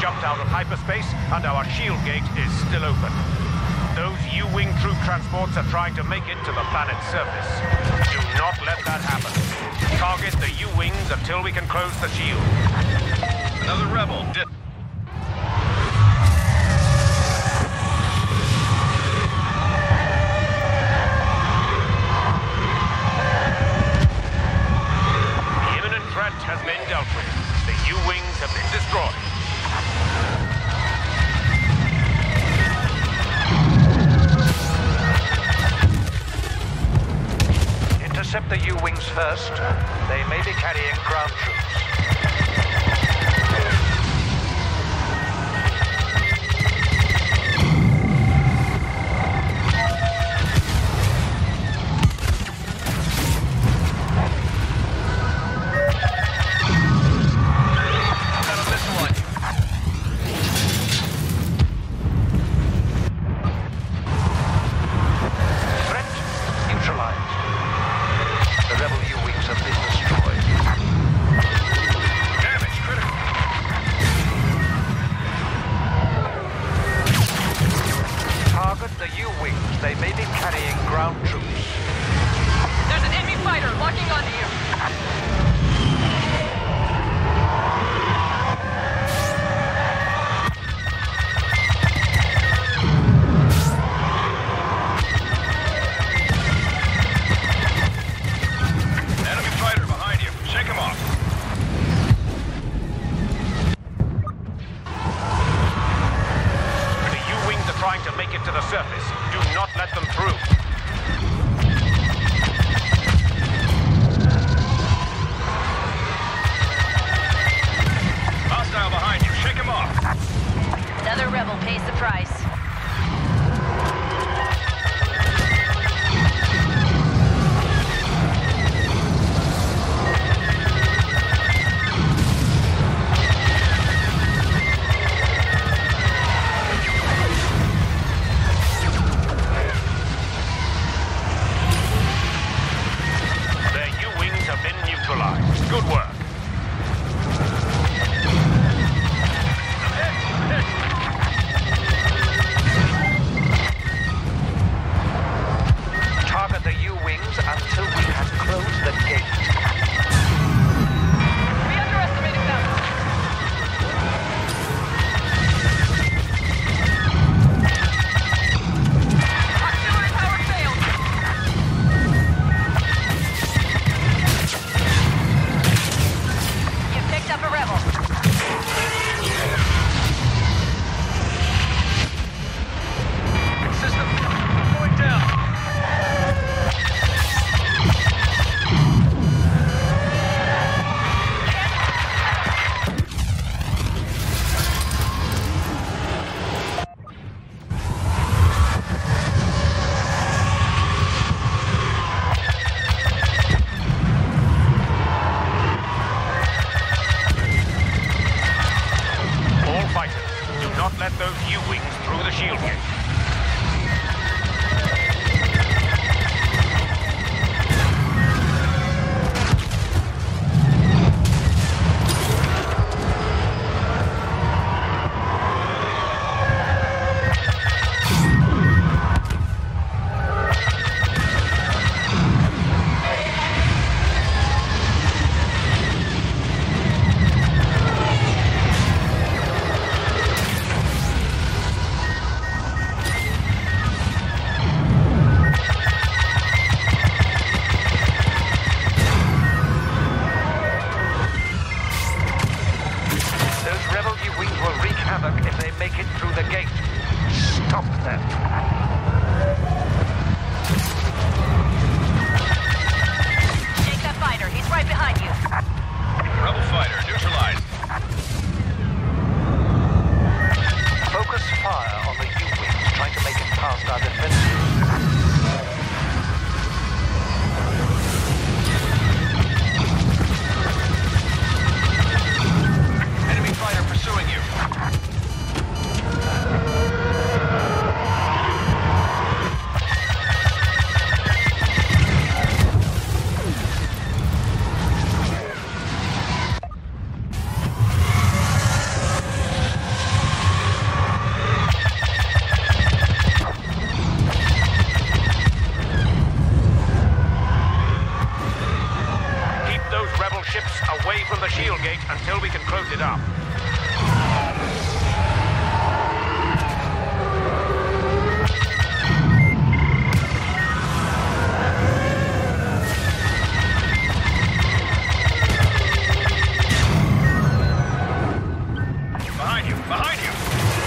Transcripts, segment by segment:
jumped out of hyperspace, and our shield gate is still open. Those U-Wing troop transports are trying to make it to the planet's surface. Do not let that happen. Target the U-Wings until we can close the shield. Another rebel did. The imminent threat has been dealt with. The U-Wings have been destroyed. Intercept the U-Wings first. They may be carrying ground troops. They may be carrying ground troops. There's an enemy fighter locking onto you. Enemy fighter behind you. Shake him off. The U-Wings are trying to make it to the surface. Do not let them through. shield gate until we can close it up. Behind you! Behind you!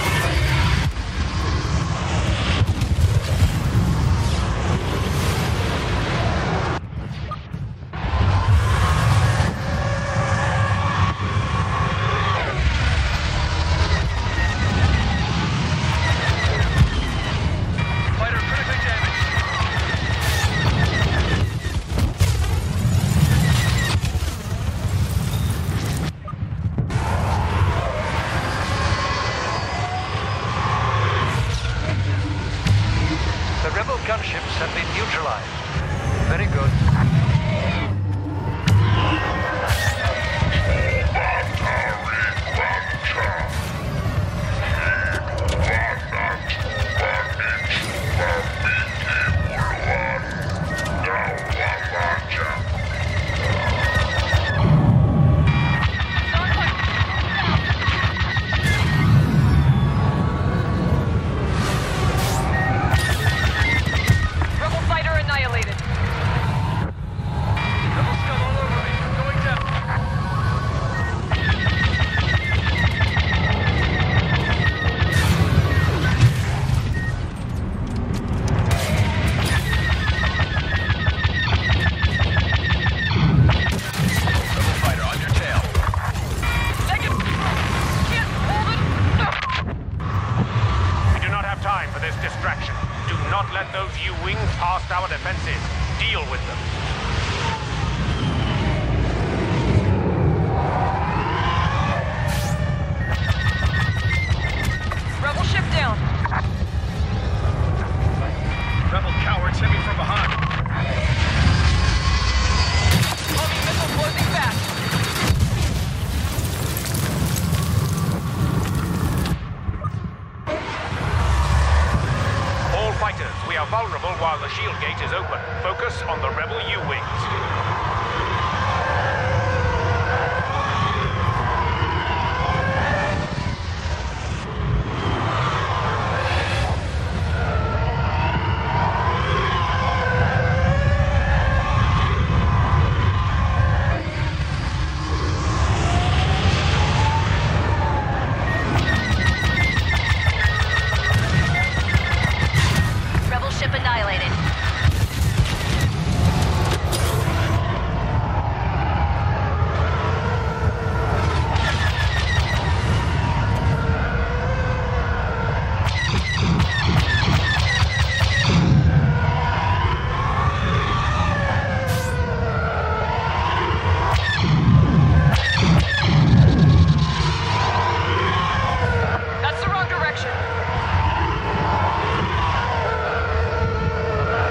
The rebel gunships have been neutralized. Very good. Rebel fighter annihilated. Rebel scum all over me. I'm going down. Rebel fighter on your tail. Second. Can't hold it. We do not have time for this distraction. Do not let those U-wings past our defenses. Deal with them. Rebel ship down. Rebel cowards hit me from behind. Homing missile closing fast. All fighters, we are vulnerable while the shield gate is open. Focus on the rebel U-wings. Rebel ship annihilated. That's the wrong direction.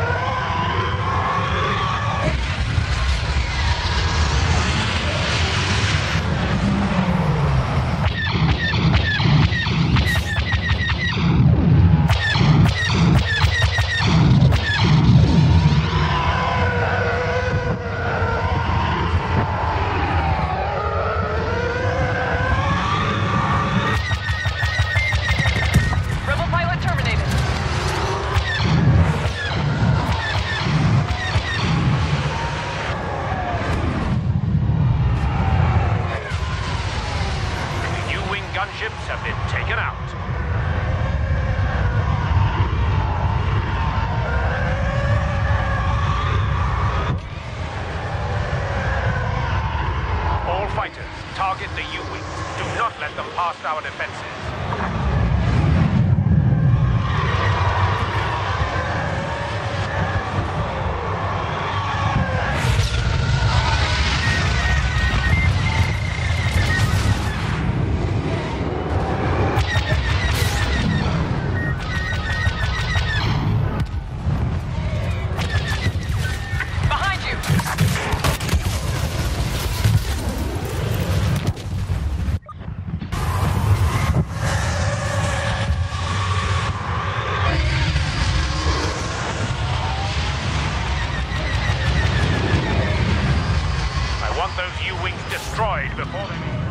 U-wings destroyed before they...